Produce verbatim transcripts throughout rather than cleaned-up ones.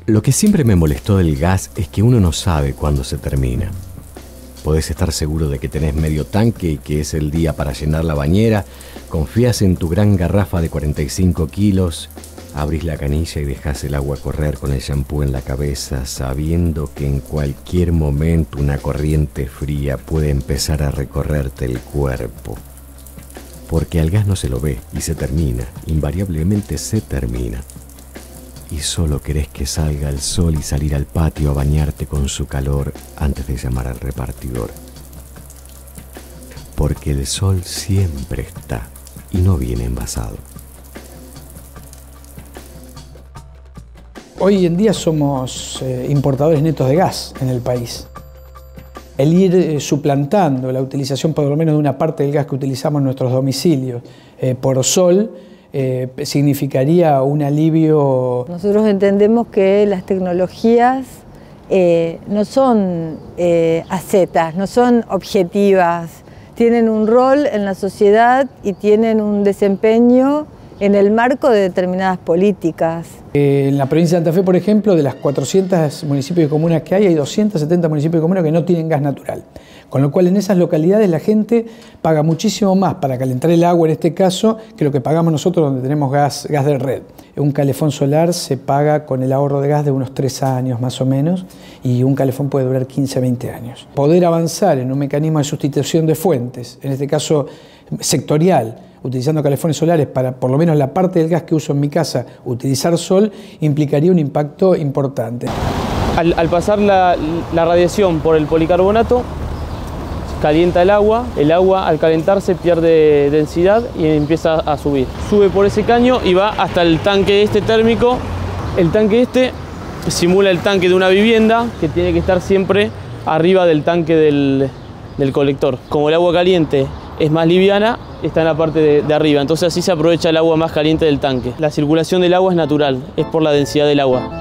Lo que siempre me molestó del gas es que uno no sabe cuándo se termina. Podés estar seguro de que tenés medio tanque y que es el día para llenar la bañera, confías en tu gran garrafa de cuarenta y cinco kilos, abrís la canilla y dejás el agua correr con el shampoo en la cabeza, sabiendo que en cualquier momento una corriente fría puede empezar a recorrerte el cuerpo. Porque al gas no se lo ve y se termina, invariablemente se termina. Y solo querés que salga el sol y salir al patio a bañarte con su calor antes de llamar al repartidor. Porque el sol siempre está y no viene envasado. Hoy en día somos eh, importadores netos de gas en el país. El ir eh, suplantando la utilización por lo menos de una parte del gas que utilizamos en nuestros domicilios eh, por sol eh, significaría un alivio. Nosotros entendemos que las tecnologías eh, no son eh, acetas, no son objetivas, tienen un rol en la sociedad y tienen un desempeño en el marco de determinadas políticas. En la provincia de Santa Fe, por ejemplo, de las cuatrocientos municipios y comunas que hay, hay doscientos setenta municipios y comunas que no tienen gas natural. Con lo cual en esas localidades la gente paga muchísimo más para calentar el agua en este caso que lo que pagamos nosotros donde tenemos gas, gas de red. Un calefón solar se paga con el ahorro de gas de unos tres años más o menos y un calefón puede durar quince a veinte años. Poder avanzar en un mecanismo de sustitución de fuentes, en este caso sectorial, utilizando calefones solares para por lo menos la parte del gas que uso en mi casa, utilizar sol, implicaría un impacto importante. Al, al pasar la, la radiación por el policarbonato, calienta el agua, el agua al calentarse pierde densidad y empieza a subir. Sube por ese caño y va hasta el tanque este térmico. El tanque este simula el tanque de una vivienda que tiene que estar siempre arriba del tanque del, del colector. Como el agua caliente es más liviana, está en la parte de, de arriba, entonces así se aprovecha el agua más caliente del tanque. La circulación del agua es natural, es por la densidad del agua.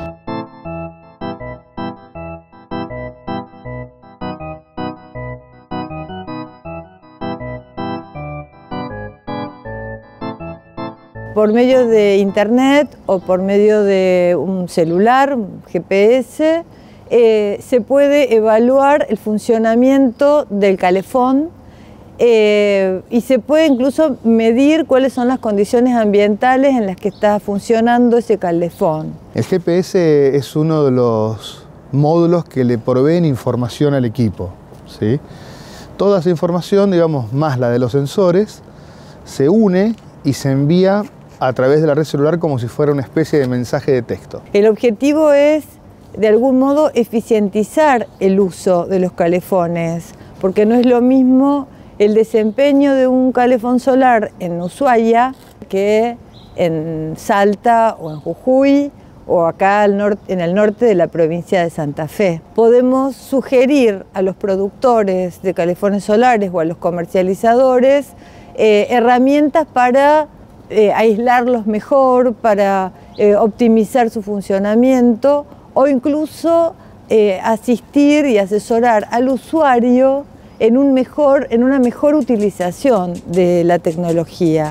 Por medio de internet o por medio de un celular, un G P S, eh, se puede evaluar el funcionamiento del calefón eh, y se puede incluso medir cuáles son las condiciones ambientales en las que está funcionando ese calefón. El G P S es uno de los módulos que le proveen información al equipo, ¿sí? Toda esa información, digamos, más la de los sensores, se une y se envía a través de la red celular como si fuera una especie de mensaje de texto. El objetivo es, de algún modo, eficientizar el uso de los calefones, porque no es lo mismo el desempeño de un calefón solar en Ushuaia que en Salta o en Jujuy o acá al norte, en el norte de la provincia de Santa Fe. Podemos sugerir a los productores de calefones solares o a los comercializadores eh, herramientas para Eh, aislarlos mejor, para eh, optimizar su funcionamiento o incluso eh, asistir y asesorar al usuario en, un mejor, en una mejor utilización de la tecnología.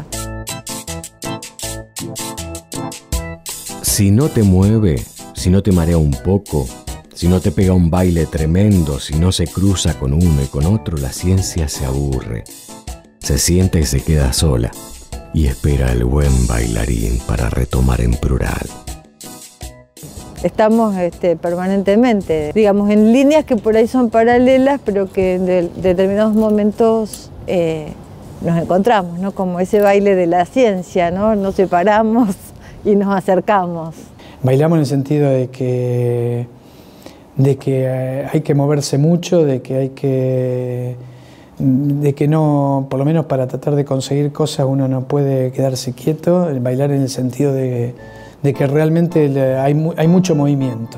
Si no te mueve, si no te marea un poco, si no te pega un baile tremendo, si no se cruza con uno y con otro, la ciencia se aburre, se sienta y se queda sola. Y espera el buen bailarín para retomar en plural. Estamos este, permanentemente, digamos, en líneas que por ahí son paralelas, pero que en de, determinados momentos eh, nos encontramos, ¿no? Como ese baile de la ciencia, ¿no? Nos separamos y nos acercamos. Bailamos en el sentido de que, de que hay que moverse mucho, de que hay que... de que no, por lo menos para tratar de conseguir cosas uno no puede quedarse quieto, el bailar en el sentido de, de que realmente hay, hay mucho movimiento.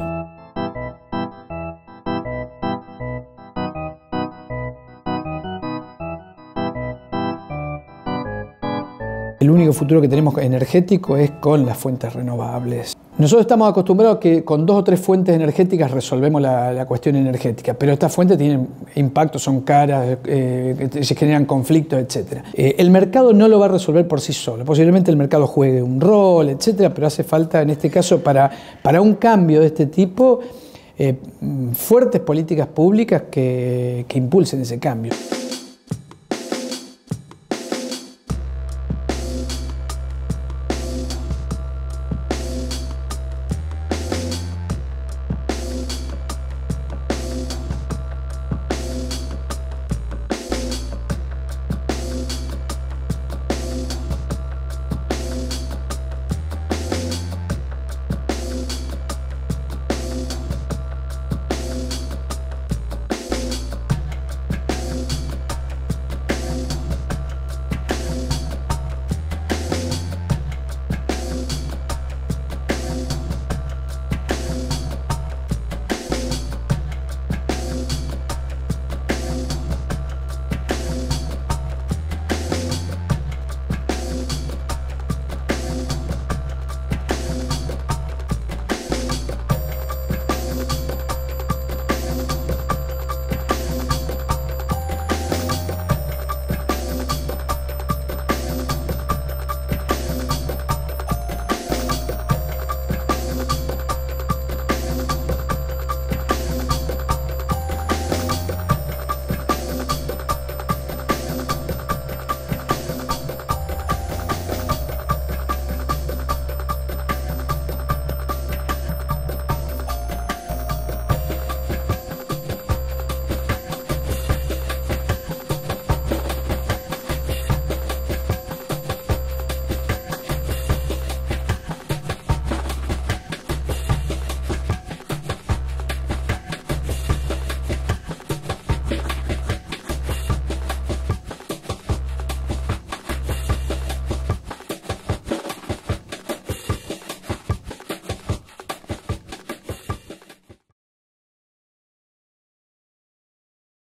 El único futuro que tenemos energético es con las fuentes renovables. Nosotros estamos acostumbrados a que con dos o tres fuentes energéticas resolvemos la, la cuestión energética, pero estas fuentes tienen impactos, son caras, eh, se generan conflictos, etcétera. Eh, el mercado no lo va a resolver por sí solo. Posiblemente el mercado juegue un rol, etcétera, pero hace falta en este caso para, para un cambio de este tipo eh, fuertes políticas públicas que, que impulsen ese cambio.